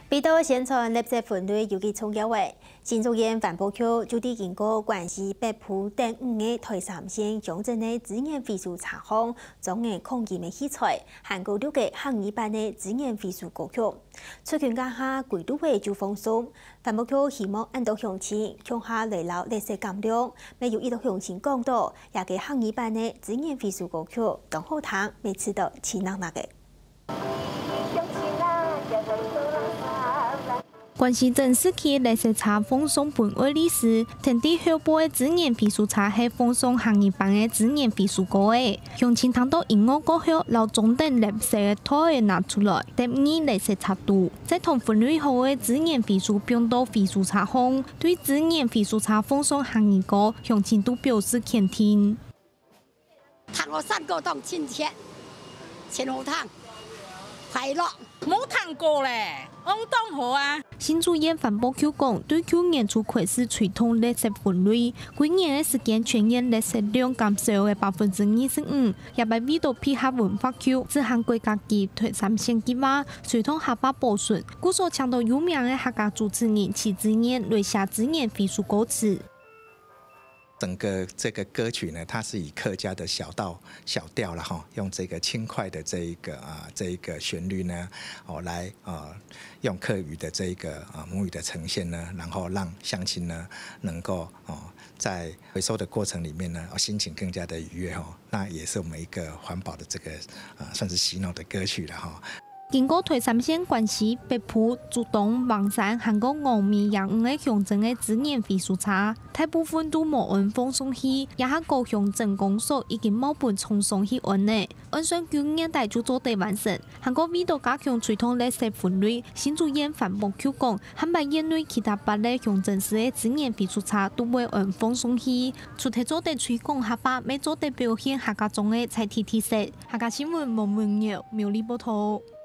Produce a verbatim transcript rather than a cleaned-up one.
被到宣传垃圾分类尤其重要诶，新竹县环保局就地经过关西、北埔等五个台三线乡镇的资源回收查访，总额控制的器材，含过六个行业版的资源回收歌曲。出拳家下季度会就放松，环保局希望按照乡亲向下累捞垃圾减量，没有一到乡亲讲到，也给行业版的资源回收歌曲更好听，每次都气闹闹的。 关西镇市区垃圾车放送本位历史，天地后播的资源回收车是放送行业版的资源回收歌的。乡亲听到音乐过后，老总等垃圾的套的拿出来，第二垃圾车度，再同分类好的资源回收并到回收车方，对资源回收车放送行业歌，乡亲都表示肯定。 糖我三个当亲切，前后糖。 快乐， 冇谈过咧，我当好啊。 新竹县环保局讲，对去年初开始推动垃圾分类，几年的时间全县垃圾量减少的百分之二十五，也被味道配合文化局执行国家级推三线计划，推动合法保存。故所抢到有名的客家主持人齐志燕雷下志燕回述歌词。 整个这个歌曲呢，它是以客家的小道小调了哈，用这个轻快的这一个啊这一个旋律呢，哦来呃用客语的这一个啊母语的呈现呢，然后让乡亲呢能够哦在回收的过程里面呢，哦心情更加的愉悦哈，那也是我们一个环保的这个啊算是洗脑的歌曲了哈。 经过台三线关西、北埔、竹东、望山、韩国峨眉、阳五个乡镇的资源回收车，大部分都无按放送去，也下高乡镇公所已经冇本冲送去按呢。按算九年代就做地完成，韩国为了加强推动垃圾分类，新竹县环保局讲，汉白县内其他八个乡镇市的资源回收车都未按放送去，除提做地推广合法，未做地表现客家中的采体特色。客家新闻王文耀苗栗报道。